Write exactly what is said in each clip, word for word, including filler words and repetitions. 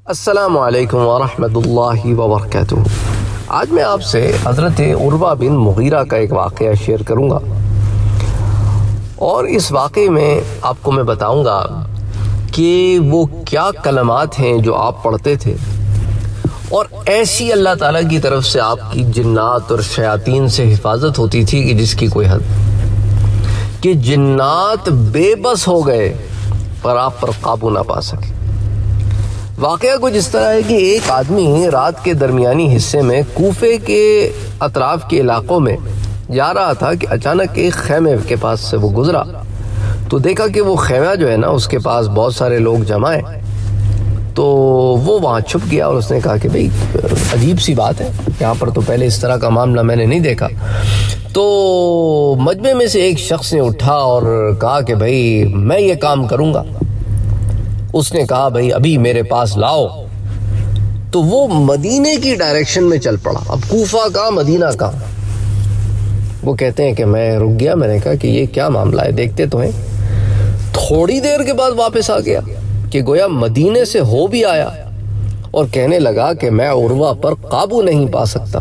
السلام علیکم ورحمۃ اللہ وبرکاتہ۔ آج میں آپ سے حضرت عروہ بن مغیرہ کا ایک واقعہ شیئر کروں گا، اور اس واقعے میں آپ کو میں بتاؤں گا کہ وہ کیا کلمات ہیں جو آپ پڑھتے تھے، اور ایسی اللہ تعالیٰ کی طرف سے آپ کی جنات اور شیاطین سے حفاظت ہوتی تھی کہ جس کی کوئی حد، کہ جنات بے بس ہو گئے پر آپ پر قابو نہ پا سکے۔ واقعہ کچھ اس طرح ہے کہ ایک آدمی رات کے درمیانی حصے میں کوفے کے اطراف کے علاقوں میں جا رہا تھا کہ اچانک ایک خیمے کے پاس سے وہ گزرا تو دیکھا کہ وہ خیمہ جو ہے نا اس کے پاس بہت سارے لوگ جمع ہیں، تو وہ وہاں چھپ گیا اور اس نے کہا کہ بھئی عجیب سی بات ہے، یہاں پر تو پہلے اس طرح کا معاملہ میں نے نہیں دیکھا۔ تو مجمع میں سے ایک شخص نے اٹھا اور کہا کہ بھئی میں یہ کام کروں گا۔ اس نے کہا بھئی ابھی میرے پاس لاؤ، تو وہ مدینے کی ڈائریکشن میں چل پڑا۔ اب کوفہ کا مدینہ کا، وہ کہتے ہیں کہ میں رک گیا، میں نے کہا کہ یہ کیا معاملہ ہے، دیکھتے تو ہیں۔ تھوڑی دیر کے بعد واپس آ گیا کہ گویا مدینے سے ہو بھی آیا اور کہنے لگا کہ میں عروہ پر قابو نہیں پا سکتا۔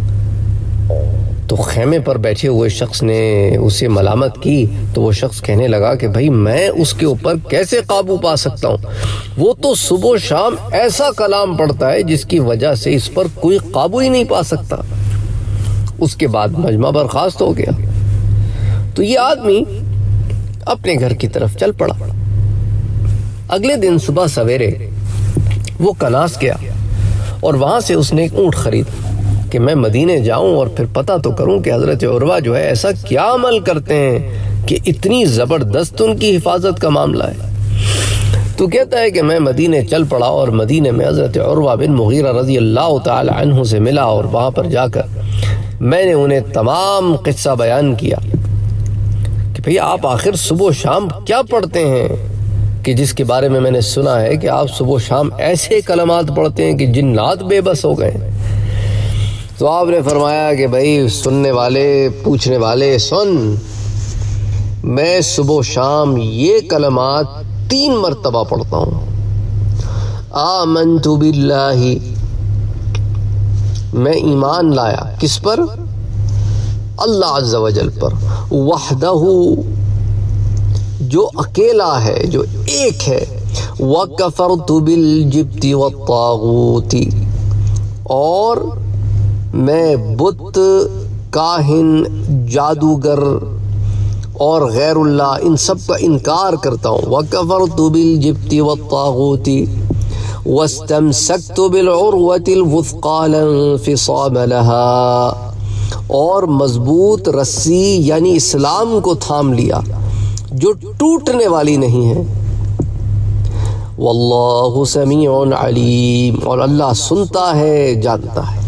تو خیمے پر بیٹھے ہوئے شخص نے اسے ملامت کی تو وہ شخص کہنے لگا کہ بھئی میں اس کے اوپر کیسے قابو پا سکتا ہوں، وہ تو صبح و شام ایسا کلام پڑھتا ہے جس کی وجہ سے اس پر کوئی قابو ہی نہیں پا سکتا۔ اس کے بعد مجمع برخاست ہو گیا۔ تو یہ آدمی اپنے گھر کی طرف چل پڑا۔ اگلے دن صبح سویرے وہ کناس گیا اور وہاں سے اس نے ایک اونٹ خرید کہ میں مدینے جاؤں اور پھر پتہ تو کروں کہ حضرت عروہ جو ہے ایسا کیا عمل کرتے ہیں کہ اتنی زبردست ان کی حفاظت کا معاملہ ہے۔ تو کہتا ہے کہ میں مدینے چل پڑا اور مدینے میں حضرت عروہ بن مغیرہ رضی اللہ تعالی عنہ سے ملا، اور وہاں پر جا کر میں نے انہیں تمام قصہ بیان کیا کہ بھئی آپ آخر صبح و شام کیا پڑھتے ہیں کہ جس کے بارے میں میں نے سنا ہے کہ آپ صبح و شام ایسے کلمات پڑھتے ہیں کہ جنات بے بس ہو گئے ہیں۔ تو آپ نے فرمایا کہ بھئی سننے والے پوچھنے والے سن، میں صبح و شام یہ کلمات تین مرتبہ پڑھتا ہوں۔ آمنت باللہ، میں ایمان لایا کس پر؟ اللہ عز و جل پر، وحدہ جو اکیلا ہے، جو ایک ہے، وکفرت بالجبت والطاغوت، اور میں بت، کاہن، جادوگر اور غیر اللہ ان سب کا انکار کرتا ہوں۔ وَكَفَرْتُ بِالْجِبْتِ وَالطَّاغُوتِ وَاسْتَمْسَكْتُ بِالْعُرْوَةِ الْوُثْقَىٰ لَا انفصام لَهَا، اور مضبوط رسی یعنی اسلام کو تھام لیا جو ٹوٹنے والی نہیں ہے۔ وَاللَّهُ سَمِيعٌ عَلِيمٌ، اور اللہ سنتا ہے، جانتا ہے۔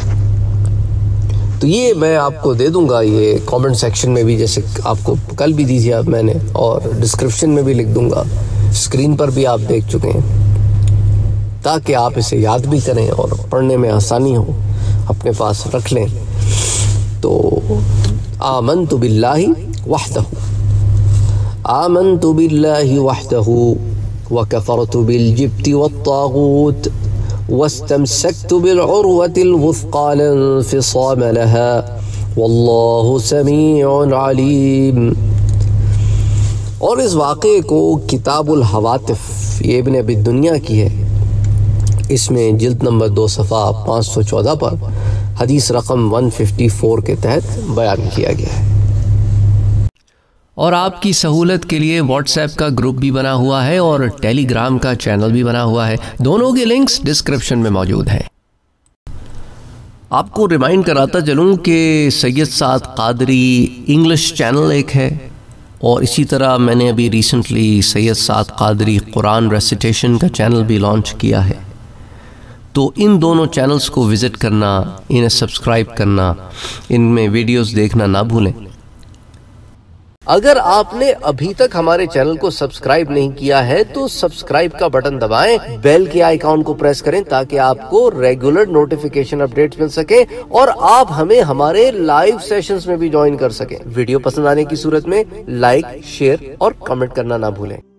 تو یہ میں آپ کو دے دوں گا، یہ کامنٹ سیکشن میں بھی، جیسے آپ کو کل بھی دی تھی اب میں نے، اور ڈسکرپشن میں بھی لکھ دوں گا، اسکرین پر بھی آپ دیکھ چکے ہیں، تاکہ آپ اسے یاد بھی کریں اور پڑھنے میں آسانی ہو، اپنے پاس رکھ لیں۔ تو آمنت باللہ وحدہ، آمنت باللہ وحدہ وکفرت بالجبت والطاغوت واستمسكت بالعروة الوثقى لا انفصام لها والله سميع عليم۔ اور اس واقعے کو کتاب الحواتف، یہ ابن ابی دنیا کی ہے، اس میں جلد نمبر دو صفحہ پانچ سو چودہ پر حدیث رقم ایک سو چون کے تحت بیان کیا گیا ہے۔ اور آپ کی سہولت کے لیے واٹس ایپ کا گروپ بھی بنا ہوا ہے اور ٹیلی گرام کا چینل بھی بنا ہوا ہے، دونوں کے لنکس ڈسکرپشن میں موجود ہیں۔ آپ کو ریمائنڈ کراتا چلوں کہ سید سعد قادری انگلش چینل ایک ہے، اور اسی طرح میں نے ابھی ریسنٹلی سید سعد قادری قرآن ریسیٹیشن کا چینل بھی لانچ کیا ہے۔ تو ان دونوں چینلز کو وزٹ کرنا، انہیں سبسکرائب کرنا، ان میں ویڈیوز دیکھنا نہ بھولیں۔ اگر آپ نے ابھی تک ہمارے چینل کو سبسکرائب نہیں کیا ہے تو سبسکرائب کا بٹن دبائیں، بیل کے آئیکن کو پریس کریں تاکہ آپ کو ریگولر نوٹیفیکیشن اپڈیٹس مل سکے اور آپ ہمیں ہمارے لائیو سیشنز میں بھی جوائن کر سکیں۔ ویڈیو پسند آنے کی صورت میں لائک، شیئر اور کمنٹ کرنا نہ بھولیں۔